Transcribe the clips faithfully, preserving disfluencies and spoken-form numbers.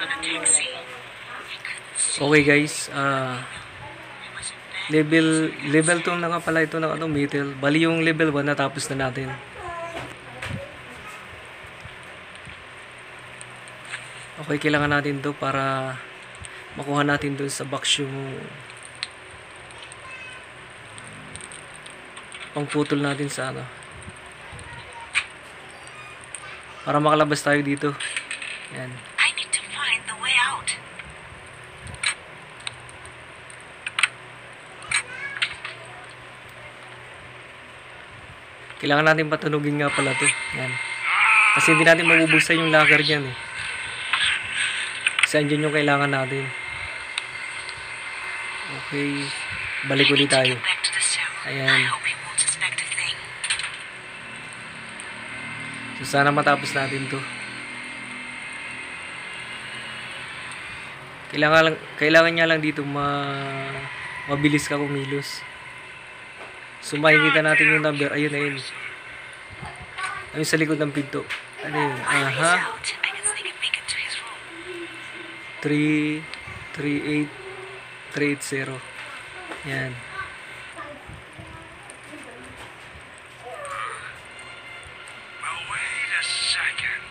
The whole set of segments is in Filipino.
Okay guys, ah level level two na nga pala ito ng ano, metal. Bali yung level one natapos na natin. Okay, kailangan natin to para makuha natin doon sa box yung pangputol natin sa ano, para makalabas tayo dito. Yan. I need to find the way out. Kailangan natin patunugin nga pala to. Yan. Kasi hindi natin mabubuksan yung locker dyan eh. Kasi andyan yung kailangan natin. Okay. Balik ulit tayo. Ayan. So sana matapos natin to. Kailangan lang, kailangan niya lang dito ma mabilis ka kumilos. So makikita natin yung number. Ayun na yun. Ayun sa likod ng pinto. Ano yun? Aha. three three eight three eight zero. Yan. Well, wait a second.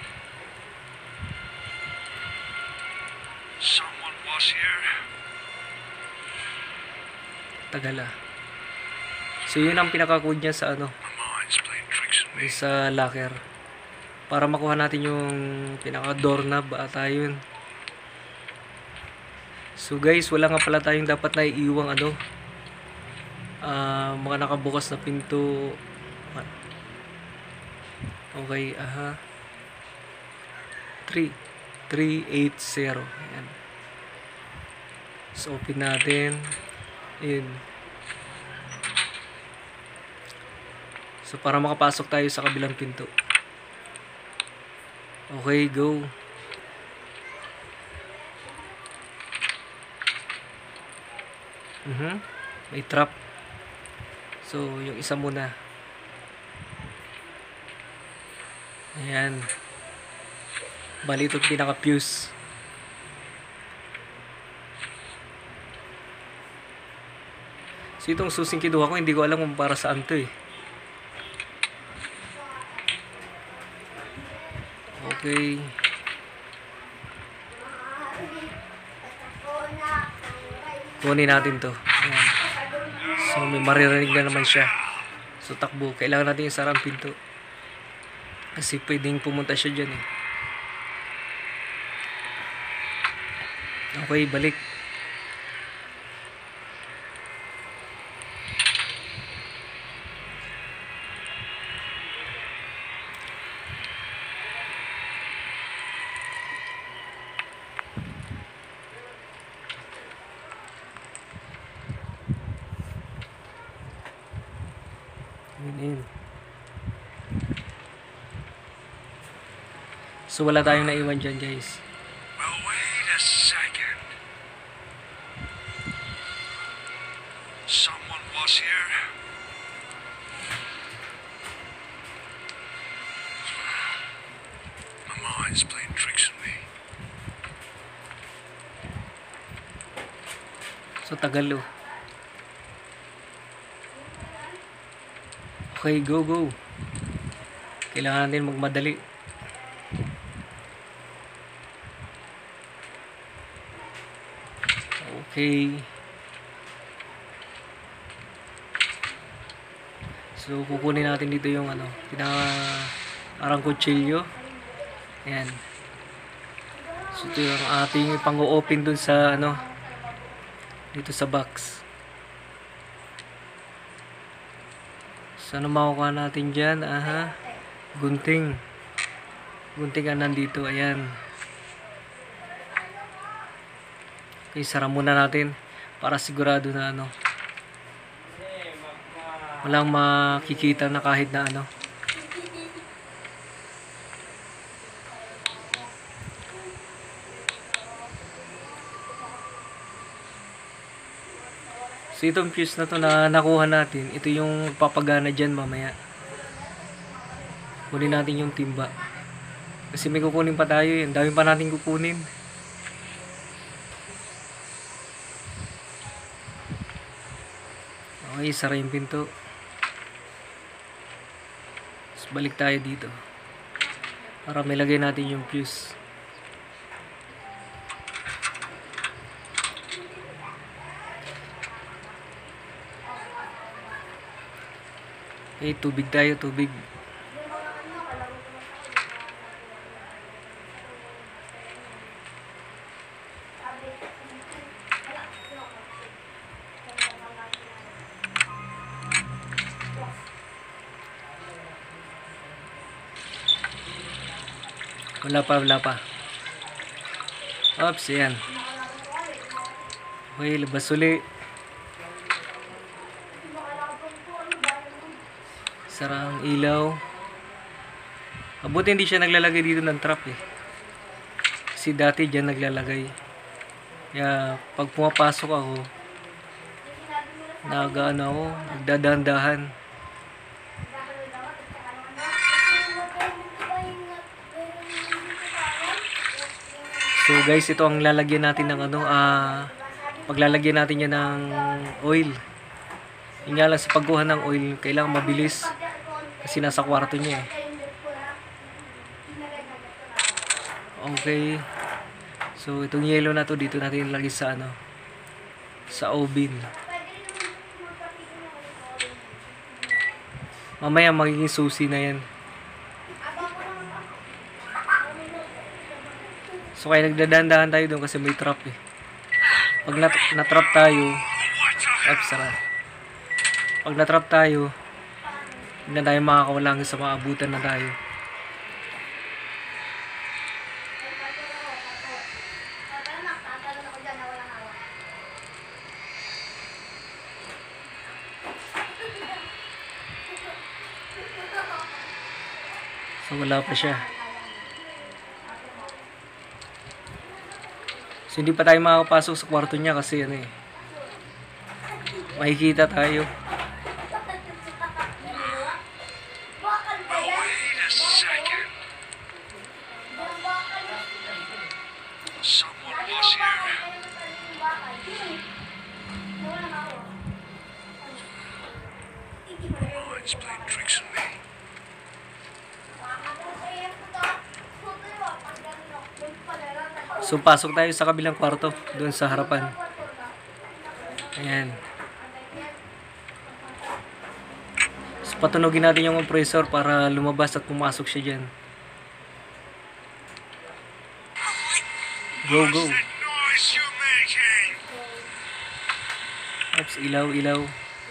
Someone was here. Tagal ah. So yun ang pinaka-code niya sa ano, sa locker, para makuha natin yung pinaka doorknob ata yun. So guys, wala nga pala tayong dapat na iiwang ano, uh, mga nakabukas na pinto. Okay, aha. three three eight zero. Ayan. So open natin. Yun. So para makapasok tayo sa kabilang pinto. Okay, go. Mhm. May trap. So yung isa muna. Ayan. Bali ito pinaka-fuse. So itong susing kinuha ko, hindi ko alam kung para saan to eh. Okay. Kunin natin to. Ayan. So may maririnig na naman siya. So takbo. Kailangan natin yung sarang pinto. Kasi pwedeng pumunta siya dyan eh. Okay, balik. Ayan. So wala tayong naiwan dyan guys. Well, wait a second. Someone was here. My mind's playing tricks on me. So tagal oh. Okay, go, go. Kailangan natin magmadali. Okay. So, kukunin natin dito yung ano, pinaka parang kutsilyo. Ayan. So, ito yung ating pang-open dun sa ano, dito sa box. So, ano makukuha natin dyan? Aha. Gunting. Gunting ang nandito. Ayan. Okay, sara muna natin para sigurado na ano, walang makikita na kahit na ano. So itong fuse na to na nakuha natin, ito yung papagana dyan mamaya. Kunin natin yung timba. Kasi may kukunin pa tayo eh. Ang dami pa natin kukunin. Okay, sara yung pinto. Tapos balik tayo dito. Para may lagay natin yung fuse. Okay, tubig tayo, tubig. Wala pa, wala pa. Oops, yan. Okay, labas uli. Sara ang ilaw. Mabuti hindi siya naglalagay dito ng trap eh. Kasi dati dyan naglalagay. Kaya pag pumapasok ako, nagaano ako, nagdadandahan. So guys, ito ang lalagyan natin ng ano, ah, paglalagyan natin yan ng oil. Yung nga lang sa pagkuha ng oil, kailangan mabilis. Kasi nasa kwarto niya eh. Okay. So itong yellow na to, dito natin ilagay sa ano, sa oven. Mamaya magiging susi na yan. So kaya nagdadandahan tayo doon kasi may trap eh. Pag nat natrap tayo, oops, sara. Pag natrap tayo, hindi na tayo makakawala hanggang sa maabutan na tayo. So wala pa siya. So hindi pa tayo makakapasok sa kwarto niya kasi ano eh, makikita tayo. Wait a second. Someone was here. My mind's playing tricks on me. So pasok tayo sa kabilang kwarto, doon sa harapan. Ayan. So patunogin natin yung compressor para lumabas at pumasok siya dyan. Go, go. What's that noise you're making? Oops, ilaw, ilaw.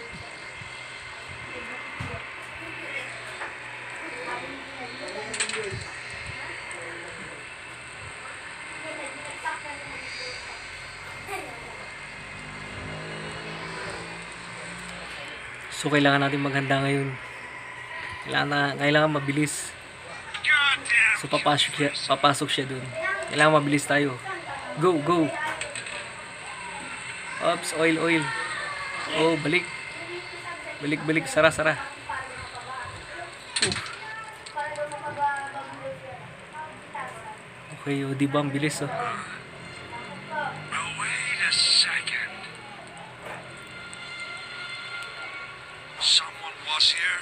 So kailangan natin maghanda ngayon. Kailangan na, kailangan mabilis. Goddamn. So papasok siya, papasok siya dun. Kailangan mabilis tayo. Go, go. Oops, oil, oil. Oh, balik. Balik, balik. Sara, sara. Oof. Okay, oh, di ba ang bilis oh. Well, wait a second. Someone was here.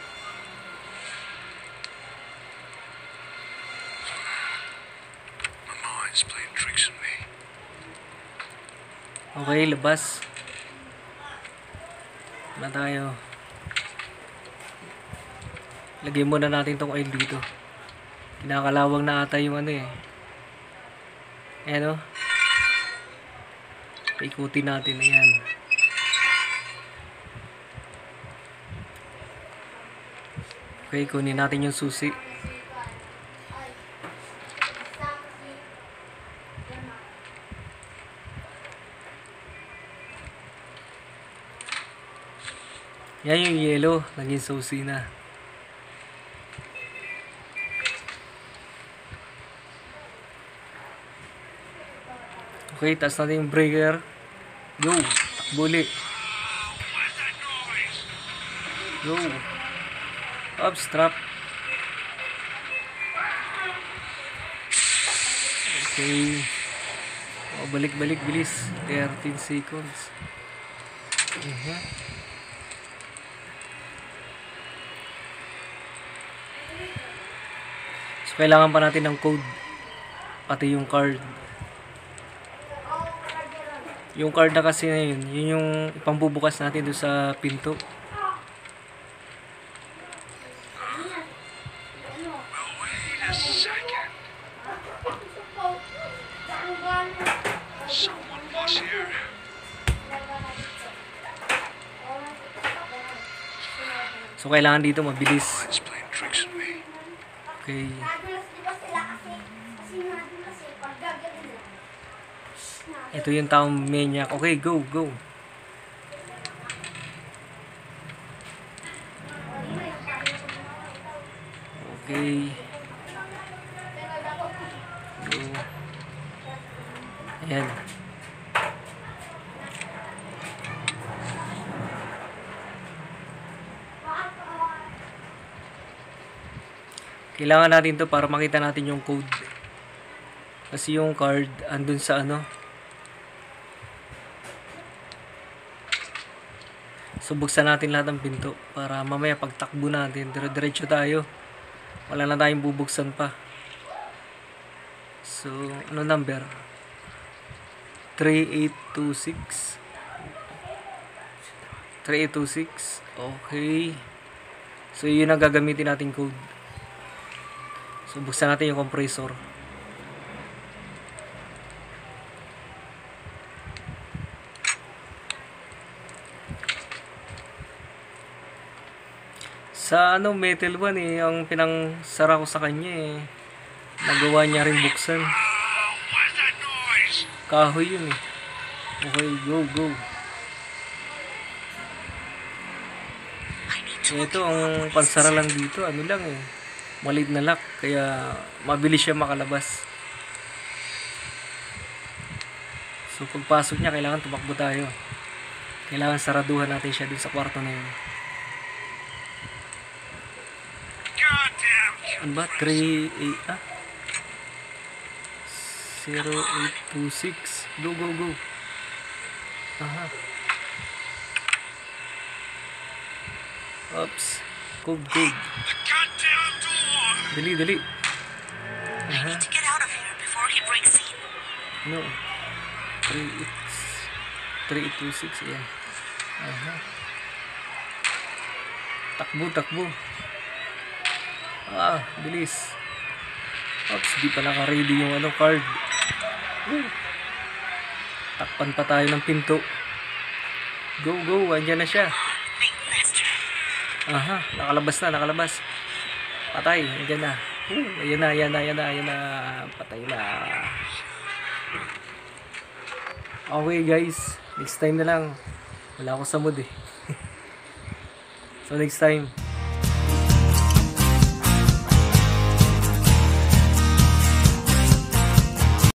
My mind's playing tricks on me. Okay, labas. Na tayo. Lagay muna natin tong oil dito. Kinakalawang na ata yung ano eh. Ayan o. Ikutin natin. Ayan. Okay, kunin natin yung susi. Yan yung yellow, naging susi na. Okay, taas natin yung breaker. Go, takbo ulit. What's that noise? Go. Oops, trap. Okay. Oh, balik, balik, bilis. thirteen seconds. Uh-huh. Kailangan pa natin ng code. Pati yung card. Yung card na kasi na yun, yun yung ipambubukas natin doon sa pinto. Well, wait a second. Someone was here. So, kailangan dito mabilis. Mind's playing tricks on me. Okay. Nadulas di ba sila kasi, kasi nadulas eh, pag gagawin nila. Ito yung taong maniac. Okay, go, go. Okay. Go. Ayan. Kailangan natin to para makita natin yung code. Kasi yung card andun sa ano. So buksan natin lahat ng pinto para mamaya pagtakbo natin, dire-diretso tayo. Wala na tayong bubuksan pa. So, ano number? three eight two six. three eight two six. Okay. So, yun ang gagamitin nating code. So, buksan natin yung compressor. Sa ano, Metal one eh, ang pinangsara ko sa kanya eh. Nagawa niya rin buksan. Oh, what's that noise? Kahoy yun eh. Okay, go, go. Ito, ang pansara lang dito, ano lang eh. Maliit na lock, kaya mabilis siya makalabas. So, pagpasok niya, kailangan tumakbo tayo. Kailangan saraduhan natin siya dun sa kwarto na yun. Goddamn Ano ba? three eight, ah? zero eight two six. Go, go, go. Aha. Oops. Code, code. The goddamn door! Dali, dali. Aha. To get out of here before he breaks in. No. three eight three eight two six. Ayan. Aha. Takbo, takbo. Ah, bilis. Oops, di pa naka-ready yung ano, card. Woo. Takpan pa tayo ng pinto. Go, go. Andyan na siya. Think faster. Aha, nakalabas na, nakalabas. Patay, andyan na. Woo, ayan na, ayan na, ayan na, ayan na. Patay na. Okay guys, next time na lang. Wala ako sa mood eh. So next time,